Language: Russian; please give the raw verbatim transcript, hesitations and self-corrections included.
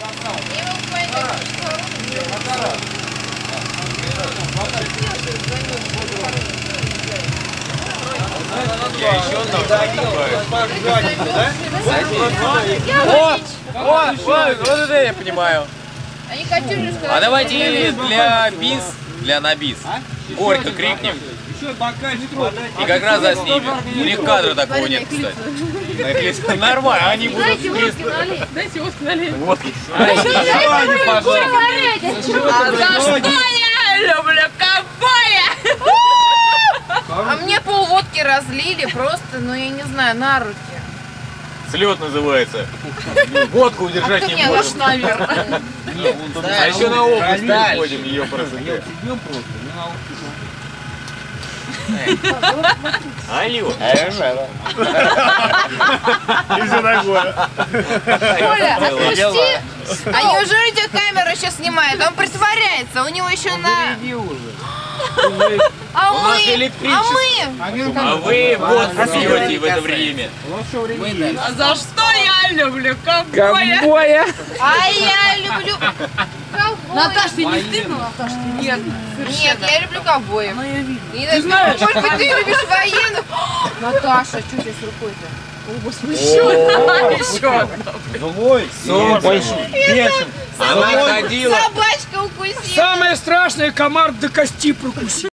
Я еще Вот, вот, вот, вот это я понимаю. Они Катюшечка. А давайте для бис, для на бис. Горько крикнем. И как раз заснимем. У них кадра такого нет, кстати. Нормально, они будут... Дайте водки налить. Водки. А за что я люблю ковбоя? А мне полводки разлили просто, ну я не знаю, на руки. Слет называется. Водку удержать не можешь, можем. наверное. А еще на область переходим ее просто. Алло. И все такое. Коля, отпусти. А неужели у тебя камера сейчас снимает? Он притворяется, у него еще на... А мы? А мы? А вы водку пьете в это время. А за что я люблю ковбоя? Ковбоя. А я люблю ковбоя. Наташ, ты не стыдно, Наташ? Нет. Нет, я люблю ковбоев. Ну, я вижу. Ты знаешь, может быть, ты любишь военных? Наташа, что тебе с рукой-то? О, господи, еще одна. Еще одна. Злой, бешеный. Она ходила. Собачка укусила. Самое страшное, комар до кости прокусил.